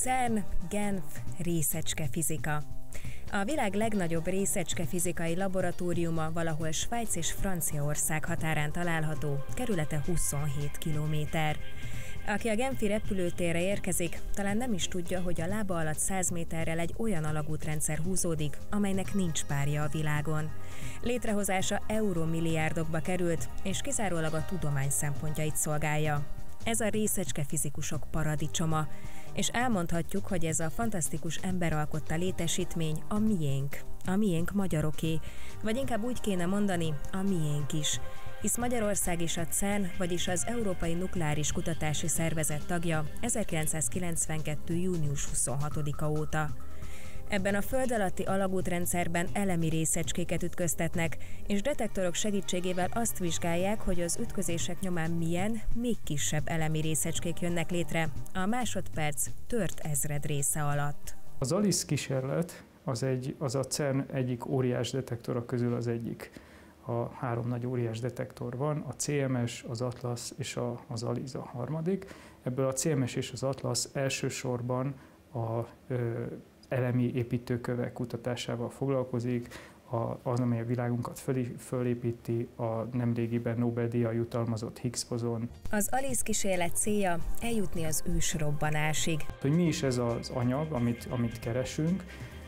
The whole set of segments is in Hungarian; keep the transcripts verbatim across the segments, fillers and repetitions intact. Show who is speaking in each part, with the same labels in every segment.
Speaker 1: CERN, Genf, részecskefizika. A világ legnagyobb részecskefizikai laboratóriuma valahol Svájc és Franciaország határán található, kerülete huszonhét kilométer. Aki a genfi repülőtérre érkezik, talán nem is tudja, hogy a lába alatt száz méterrel egy olyan alagútrendszer húzódik, amelynek nincs párja a világon. Létrehozása euromilliárdokba került, és kizárólag a tudomány szempontjait szolgálja. Ez a részecskefizikusok paradicsoma, és elmondhatjuk, hogy ez a fantasztikus ember alkotta létesítmény a miénk, a miénk magyaroké, vagy inkább úgy kéne mondani, a miénk is, hisz Magyarország is a CERN, vagyis az Európai Nukleáris Kutatási Szervezet tagja ezerkilencszázkilencvenkettő. június huszonhatodika óta. Ebben a föld alatti alagútrendszerben elemi részecskéket ütköztetnek, és detektorok segítségével azt vizsgálják, hogy az ütközések nyomán milyen, még kisebb elemi részecskék jönnek létre a másodperc tört ezred része alatt.
Speaker 2: Az ALICE kísérlet az, egy, az a CERN egyik óriás detektora közül az egyik. A három nagy óriás detektor van, a cé em es, az ATLAS és a, az ALICE a harmadik. Ebből a cé em es és az ATLAS elsősorban a ö, elemi építőkövek kutatásával foglalkozik, az, amely a világunkat fölépíti, a nemrégiben Nobel-díjjal jutalmazott Higgs bozon.
Speaker 1: Az ALICE kísérlet célja eljutni az ősrobbanásig.
Speaker 2: Hogy mi is ez az anyag, amit, amit keresünk,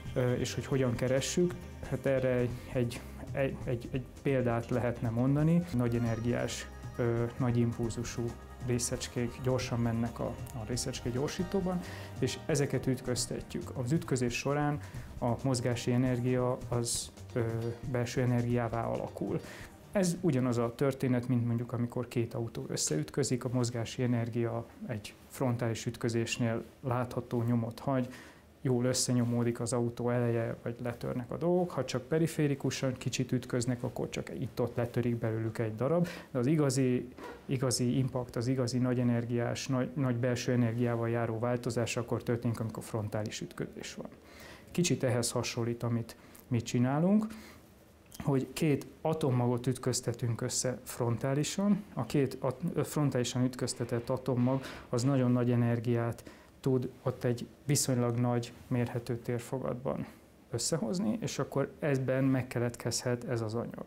Speaker 2: és hogy hogyan keressük, hát erre egy, egy, egy, egy, egy példát lehetne mondani. Nagy energiás, nagy impulzusú részecskék gyorsan mennek a, a részecske gyorsítóban, és ezeket ütköztetjük. Az ütközés során a mozgási energia az ö, belső energiává alakul. Ez ugyanaz a történet, mint mondjuk amikor két autó összeütközik, a mozgási energia egy frontális ütközésnél látható nyomot hagy, jól összenyomódik az autó eleje, vagy letörnek a dolgok. Ha csak periférikusan kicsit ütköznek, akkor csak itt-ott letörik belőlük egy darab. De az igazi, igazi impact, az igazi nagy energiás, nagy, nagy belső energiával járó változás akkor történik, amikor frontális ütközés van. Kicsit ehhez hasonlít, amit mi csinálunk, hogy két atommagot ütköztetünk össze frontálisan. A két frontálisan ütköztetett atommag az nagyon nagy energiát tud ott egy viszonylag nagy mérhető térfogatban összehozni, és akkor ezben megkeletkezhet ez az anyag.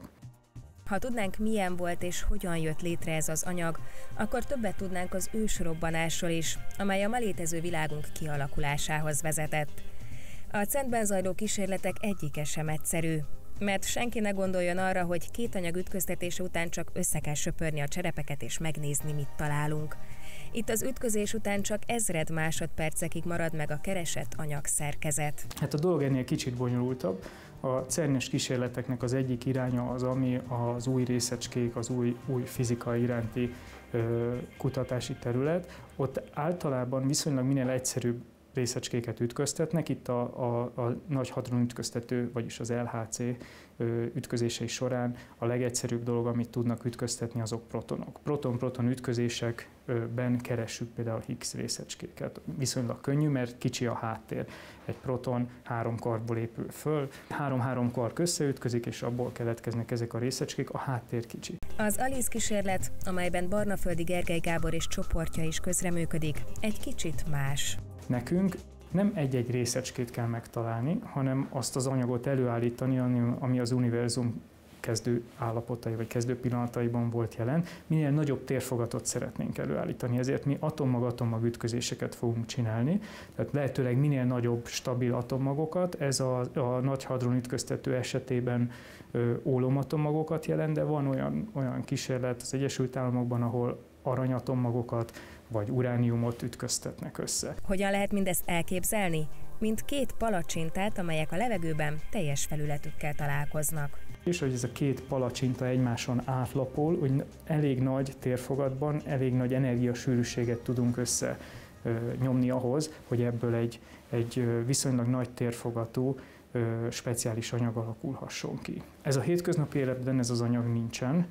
Speaker 1: Ha tudnánk, milyen volt és hogyan jött létre ez az anyag, akkor többet tudnánk az ősrobbanásról is, amely a ma létező világunk kialakulásához vezetett. A CERN-ben zajló kísérletek egyike sem egyszerű, mert senki ne gondoljon arra, hogy két anyag ütköztetése után csak össze kell söpörni a cserepeket és megnézni, mit találunk. Itt az ütközés után csak ezred másodpercekig marad meg a keresett anyagszerkezet.
Speaker 2: Hát a dolog ennél kicsit bonyolultabb. A CERN-es kísérleteknek az egyik iránya az, ami az új részecskék, az új, új fizika iránti ö, kutatási terület. Ott általában viszonylag minél egyszerűbb részecskéket ütköztetnek. Itt a, a, a nagy hadronütköztető, vagyis az el há cé ütközései során a legegyszerűbb dolog, amit tudnak ütköztetni, azok protonok. Proton-proton ütközésekben keressük például a Higgs részecskéket. Viszonylag könnyű, mert kicsi a háttér. Egy proton három karból épül föl, három-három kark összeütközik, és abból keletkeznek ezek a részecskék, a háttér kicsi.
Speaker 1: Az ALICE kísérlet, amelyben Barnaföldi Gergely Gábor és csoportja is közreműködik, egy kicsit más.
Speaker 2: Nekünk nem egy-egy részecskét kell megtalálni, hanem azt az anyagot előállítani, ami az univerzum kezdő állapotai vagy kezdő pillanataiban volt jelen. Minél nagyobb térfogatot szeretnénk előállítani, ezért mi atommag-atommag ütközéseket fogunk csinálni, tehát lehetőleg minél nagyobb, stabil atommagokat. Ez a, a nagy hadron ütköztető esetében ö, ólomatommagokat jelent, de van olyan, olyan kísérlet az Egyesült Államokban, ahol aranyatommagokat vagy urániumot ütköztetnek össze.
Speaker 1: Hogyan lehet mindezt elképzelni? Mint két palacsintát, amelyek a levegőben teljes felületükkel találkoznak.
Speaker 2: És hogy ez a két palacsinta egymáson átlapol, hogy elég nagy térfogatban, elég nagy energiasűrűséget tudunk össze ö, nyomni ahhoz, hogy ebből egy, egy viszonylag nagy térfogatú ö, speciális anyag alakulhasson ki. Ez a hétköznapi életben ez az anyag nincsen,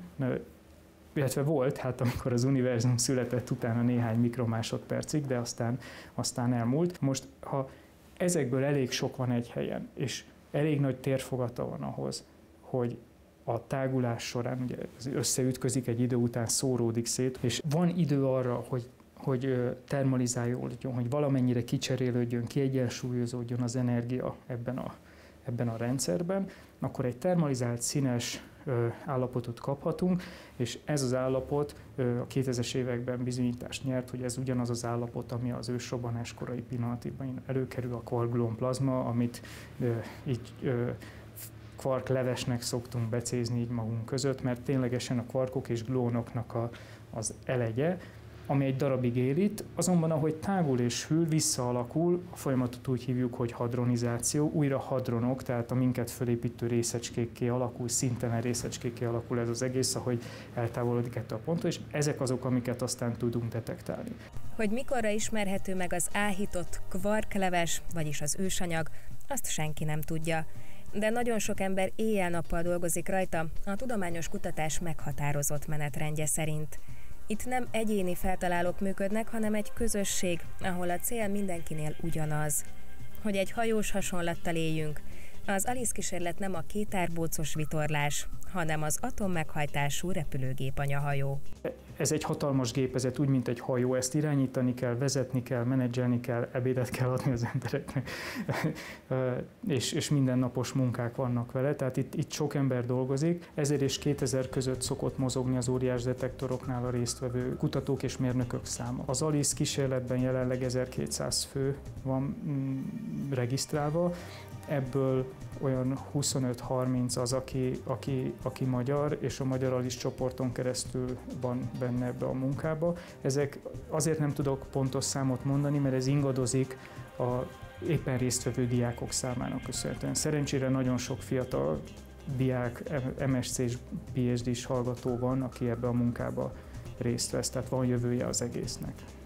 Speaker 2: illetve volt, hát amikor az univerzum született, utána néhány mikromásodpercig, de aztán, aztán elmúlt. Most, ha ezekből elég sok van egy helyen, és elég nagy térfogata van ahhoz, hogy a tágulás során ugye összeütközik, egy idő után szóródik szét, és van idő arra, hogy hogy termalizálódjon, hogy valamennyire kicserélődjön, kiegyensúlyozódjon az energia ebben a, ebben a rendszerben, akkor egy termalizált színes állapotot kaphatunk, és ez az állapot a kétezres években bizonyítást nyert, hogy ez ugyanaz az állapot, ami az ősrobbanás korai pillanatban előkerül, a kvark-gluon plazma, amit így kvark levesnek szoktunk becézni így magunk között, mert ténylegesen a kvarkok és gluonoknak a, az elegye, ami egy darabig él itt, azonban ahogy tágul és hűl, visszaalakul, a folyamatot úgy hívjuk, hogy hadronizáció, újra hadronok, tehát a minket fölépítő részecskékké alakul, szintelen részecskékké alakul ez az egész, ahogy eltávolodik ettől a ponttól, és ezek azok, amiket aztán tudunk detektálni.
Speaker 1: Hogy mikorra ismerhető meg az áhított kvarkleves, vagyis az ősanyag, azt senki nem tudja. De nagyon sok ember éjjel-nappal dolgozik rajta a tudományos kutatás meghatározott menetrendje szerint. Itt nem egyéni feltalálók működnek, hanem egy közösség, ahol a cél mindenkinél ugyanaz. Hogy egy hajós hasonlattal éljünk, az Alice kísérlet nem a kétárbócos vitorlás, hanem az atommeghajtású repülőgép anyahajó.
Speaker 2: Ez egy hatalmas gépezet, úgy, mint egy hajó, ezt irányítani kell, vezetni kell, menedzselni kell, ebédet kell adni az embereknek, és, és mindennapos munkák vannak vele, tehát itt, itt sok ember dolgozik, ezer és kétezer között szokott mozogni az óriás detektoroknál a résztvevő kutatók és mérnökök száma. Az Alice kísérletben jelenleg ezerkétszáz fő van mm, regisztrálva, ebből olyan huszonöt-harminc az, aki, aki, aki magyar, és a Magyar Alice csoporton keresztül van benne ebbe a munkába. Ezek azért nem tudok pontos számot mondani, mert ez ingadozik a éppen résztvevő diákok számának köszönhetően. Szerencsére nagyon sok fiatal diák, em es cé és pé há dés hallgató van, aki ebbe a munkába részt vesz, tehát van jövője az egésznek.